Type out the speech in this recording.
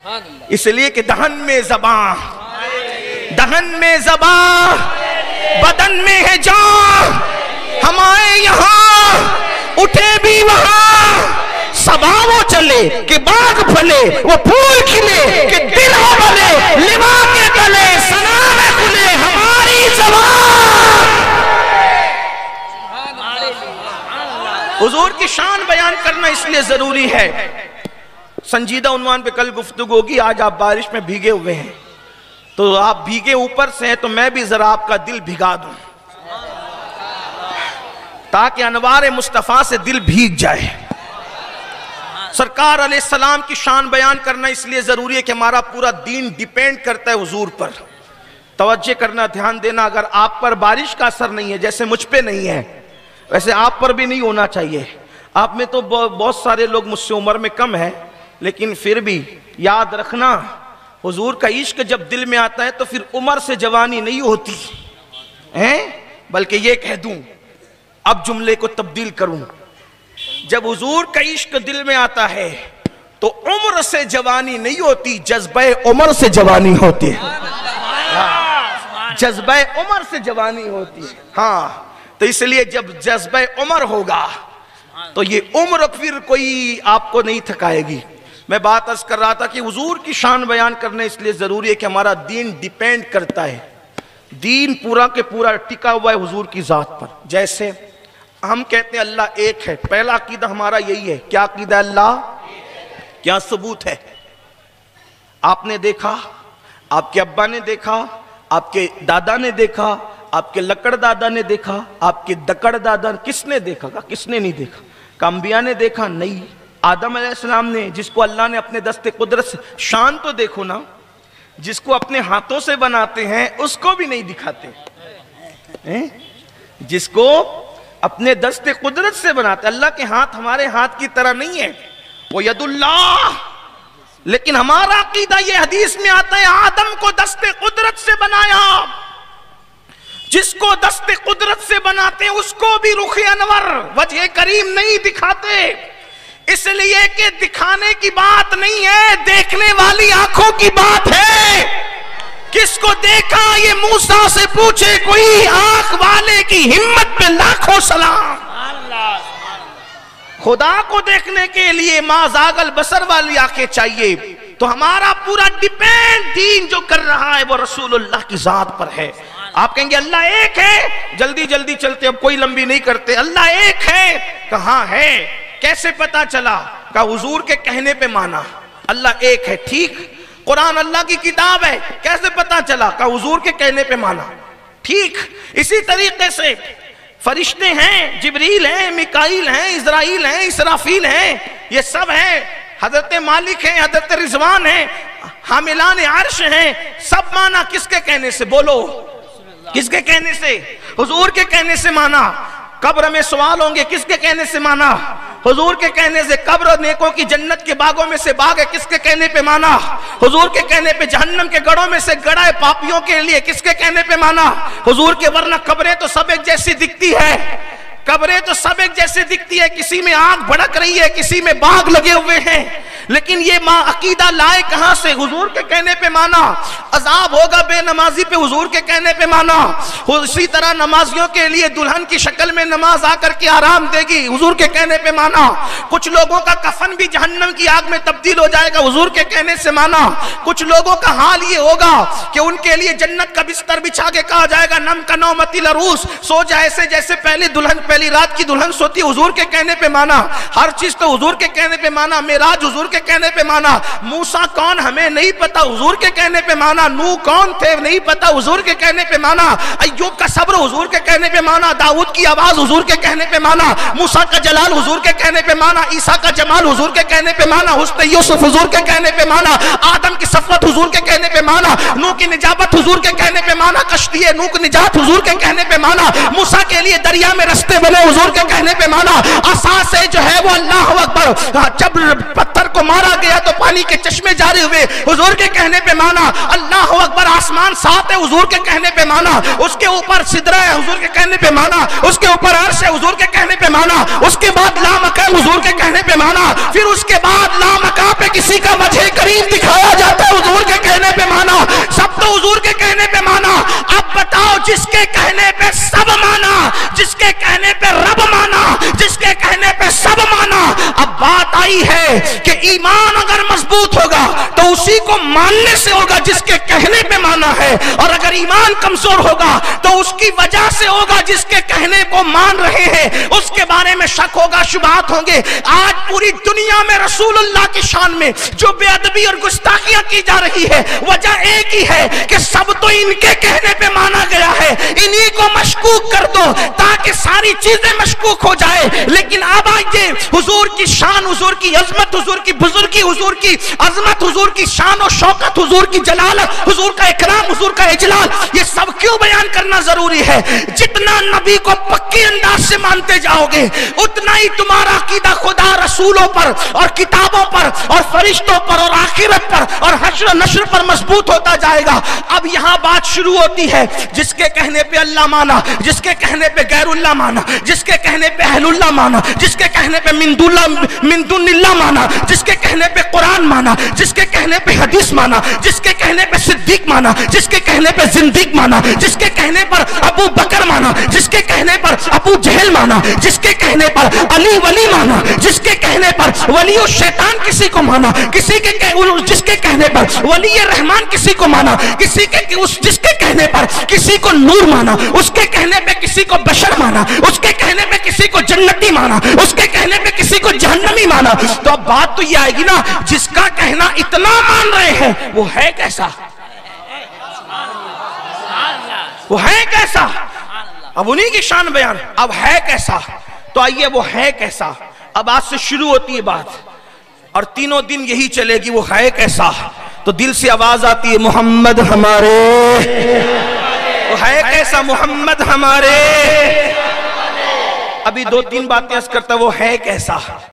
اس لیے کہ دہن میں زبان، دہن میں زبان، بدن میں ہے جان، ہم آئے یہاں اٹھے بھی وہاں، صبا وہ چلے کہ باغ پھلے، وہ پھول کھلے کہ دل ہو بلے، لوا کے گلے ثنا میں کھلے ہماری زبان۔ حضور کی شان بیان کرنا اس لیے ضروری ہے، سنجیدہ عنوان پہ کل گفتگو ہوگی، آج آپ بارش میں بھیگے ہوئے ہیں تو آپ بھیگے اوپر سے ہیں تو میں بھی ذرا آپ کا دل بھگا دوں تاکہ انوار مصطفیٰ سے دل بھیگ جائے۔ سرکار علیہ السلام کی شان بیان کرنا اس لیے ضروری ہے کہ ہمارا پورا دین ڈیپینڈ کرتا ہے حضور پر۔ توجہ کرنا، دھیان دینا، اگر آپ پر بارش کا اثر نہیں ہے، جیسے مجھ پہ نہیں ہے ویسے آپ پر بھی نہیں ہونا چاہیے۔ آپ میں تو بہت سارے لوگ مجھ سے عمر میں کم ہیں، لیکن پھر بھی یاد رکھنا حضور کا عشق جب دل میں آتا ہے تو پھر عمر سے جوانی نہیں ہوتی ہیں، بلکہ یہ کہہ دوں، اب جملے کو تبدیل کروں، جب حضور کا عشق دل میں آتا ہے تو عمر سے جوانی نہیں ہوتی، جذبہ عمر سے جوانی ہوتی ہے، جذبہ عمر سے جوانی ہوتی ہے۔ ہاں تو اس لیے جب جذبہ عمر ہوگا تو یہ عمر پھر کوئی آپ کو نہیں تھکائے گی۔ میں بات عرض کر رہا تھا کہ حضور کی شان بیان کرنا اس لیے ضروری ہے کہ ہمارا دین ڈیپینڈ کرتا ہے، دین پورا کے پورا ٹکا ہوا ہے حضور کی ذات پر۔ جیسے ہم کہتے ہیں اللہ ایک ہے، پہلا عقیدہ ہمارا یہی ہے، کیا عقیدہ؟ اللہ کیا ثبوت ہے؟ آپ نے دیکھا، آپ کے ابا نے دیکھا، آپ کے دادا نے دیکھا، آپ کے لکڑ دادا نے دیکھا، آپ کے دکڑ دادا، کس نے دیکھا؟ کس نے نہیں دیکھا؟ کہ انبیاء نے دیکھا؟ نہیں۔ آدم علیہ السلام نے، جس کو اللہ نے اپنے دست قدرت سے، شان تو دیکھو نا، جس کو اپنے ہاتھوں سے بناتے ہیں اس کو بھی نہیں دکھاتے، جس کو اپنے دست قدرت سے بناتے، اللہ کے ہاتھ ہمارے ہاتھ کی طرح نہیں ہے، وہ ید اللہ، لیکن ہمارا عقیدہ یہ حدیث میں آتا ہے آدم کو دست قدرت سے بنایا، جس کو دست قدرت سے بناتے ہیں اس کو بھی رخ انور وجہ کریم نہیں دکھاتے، اس لیے کہ دکھانے کی بات نہیں ہے، دیکھنے والی آنکھوں کی بات ہے۔ کس کو دیکھا یہ موسیٰ سے پوچھے کوئی، آنکھ والے کی ہمت پہ لاکھوں سلام۔ خدا کو دیکھنے کے لیے ما زاغ البصر والی آنکھیں چاہیے، تو ہمارا پورا ڈیپینڈ دین جو کر رہا ہے وہ رسول اللہ کی ذات پر ہے۔ آپ کہیں گے اللہ ایک ہے، جلدی جلدی چلتے، اب کوئی لمبی نہیں کرتے، اللہ ایک ہے، کہاں ہے؟ کیسے پتا چلا؟ کہ حضور کے کہنے پہ مانا اللہ ایک ہے، ٹھیک۔ قرآن اللہ کی کتاب ہے، کیسے پتا چلا؟ کہ حضور کے کہنے پہ مانا، ٹھیک۔ اسی طریقے سے فرشتے ہیں، جبریل ہیں، میکائیل ہیں، اسرائیل ہیں، اسرافیل ہیں، یہ سب ہیں، حضرت مالک ہیں، حضرت رضوان ہیں، حاملان عرش ہیں، سب مانا کس کے کہنے سے؟ بولو کس کے کہنے سے؟ حضور کے کہنے سے مانا۔ قبر میں سوال ہوں گے، کس کے کہنے سے مانا؟ حضور کے کہنے سے۔ قبر نیکوں کی جنت کے باغوں میں سے باغ ہے، کس کے کہنے پہ مانا؟ حضور کے کہنے پہ۔ جہنم کے گڑھوں میں سے گڑھا ہے پاپیوں کے لیے، کس کے کہنے پہ مانا؟ حضور کے۔ ورنہ قبریں تو سب ایک جیسی دکھتی ہے، قبریں تو سب ایک جیسے دکھتی ہے، کسی میں آگ بھڑک رہی ہے، کسی میں باغ لگے ہوئے ہیں، لیکن یہ عقیدہ لائے کہاں سے؟ حضور کے کہنے پہ مانا۔ عذاب ہوگا بے نمازی پہ، حضور کے کہنے پہ مانا۔ اسی طرح نمازیوں کے لیے دلہن کی شکل میں نماز آ کر کے آرام دے گی، حضور کے کہنے پہ مانا۔ کچھ لوگوں کا کفن بھی جہنم کی آگ میں تبدیل ہو جائے گا، حضور کے کہنے سے مانا۔ کچھ لوگوں کا حال یہ ہوگا کہ ان کے لیے جنت کا بستر بچھا کے کہا جائے گا نم کا نومتی العروس، سو جا ایسے جیسے پہلی رات کی دلہن سوتی، حضور کے کہنے پہ مانا۔ ہر چیز تو حضور کے کہنے پہ مانا۔ معراج حضور کے کہنے پہ مانا۔ موسیٰ کون ہمیں نہیں پتا، حضور کے کہنے پہ مانا۔ نوح کون تھے نہیں پتا، حضور کے کہنے پہ مانا۔ ایوب کا صبر حضور کے کہنے پہ مانا۔ داؤد کی آواز حضور کے کہنے پہ مانا۔ موسیٰ کا جلال حضور کے کہنے پہ مانا۔ عیسیٰ کا جمال حضور کے کہنے پہ مانا۔ حسن یوسف حضور کے کہنے پہ مانا۔ آدم کی صفوت حضور کے کہنے پہ مانا۔ نوح کی نجابت حضور کے کہنے پہ مانا۔ کشتی نوح کی نجات حضور کے کہنے پہ مانا۔ موسیٰ کے لیے دریا میں رستے بنے حضور کے کہنے پہ مانا۔ عصا سے جو ہے وہ اللہ اکبر، جب پتھر کو مارا گیا تو پانی کے چشمے جاری ہوئے، حضور کے کہنے پہ مانا۔ اللہ اکبر، آسمان سات ہے، حضور کے کہنے پہ مانا۔ اس کے اوپر سدرہ ہے، حضور کے کہنے پہ مانا۔ اس کے اوپر عرش ہے، حضور کے کہنے پہ مانا۔ اس کے بعد لامکان حضور کے کہنے پہ مانا۔ پھر اس کے بعد لامکان پہ کسی کا وجہ کریم دکھایا ایمان اگر مضبوط ہوگا تو اسی کو ماننے سے ہوگا جس کے کہنے پہ مانا ہے، اور اگر ایمان کمزور ہوگا تو اس کی وجہ سے ہوگا جس کے کہنے کو مان رہے ہیں اس کے بارے میں شک ہوگا، شبہات ہوں گے۔ آج پوری دنیا میں رسول اللہ کی شان میں جو بے ادبی اور گستاخیاں کی جا رہی ہے، وجہ ایک ہی ہے کہ سب تو ان کے کہنے پہ مانا گیا ہے، انہی کو مشکوک کر دو تاکہ ساری چیزیں مشکوک ہو جائے۔ لیکن اب آئیے، حضور کی شان، حضور کی عظمت، حضور کی بزرگی، حضور کی عظمت، حضور کی شان و شوکت، حضور کی جلالت، حضور کا اکرام، حضور کا اجلال، یہ سب کیوں بیان کرنا ضروری ہے؟ جتنا نبی کو پکی انداز سے مانتے جاؤ گے اتنا ہی تمہارا عقیدہ خدا، رسولوں پر اور کتابوں پر اور فرشتوں پر اور آخرت پر اور حشر و نشر پر مضبوط ہوتا جائے گا۔ اب یہاں بات شروع ہوتی ہے، جس کے کہنے پہ اللہ مانا، جس کے کہنے پہ غیر اللہ مانا، جس کے کہنے پہ اہل اللہ مانا، جس کے کہنے پہ من دون اللہ مانا، جس کے کہنے پہ قرآن مانا، جس کے کہنے پہ حدیث مانا، جس کے کہنے پہ صدیق مانا، جس کے کہنے پہ زندیق مانا، جس کے کہنے پر ابو بکر مانا، جس کے کہنے پر ابو جہل مانا، جس کے کہنے پر علی ولی مانا، جس کے کہنے پر ولی الشیطان کسی کو مانا، جس کے کہنے پر ولی رحمان کسی کو مانا، جس کے کہنے پر کسی کو نور مانا، اس کے کہنے پہ کسی کو بشر مانا، اس کے کہنے پہ کسی کو جنتی مانا، اس کے کہنے پہ کسی کو جہنمی مانا۔ تو اب بات تو یہ آئے گی نا، جس کا کہنا اتنا مان رہے ہیں وہ ہے کیسا؟ وہ ہے کیسا؟ اب انہی کی شان بیان، اب ہے کیسا؟ تو آئیے وہ ہے کیسا؟ اب آج سے شروع ہوتی ہے بات اور تینوں دن یہی چلے گی، وہ ہے کیسا؟ تو دل سے آواز آتی ہے محمد ہمارے، وہ ہے کیسا محمد ہمارے؟ ابھی دو تین باتیں عرض کرتا، وہ ہے کیسا؟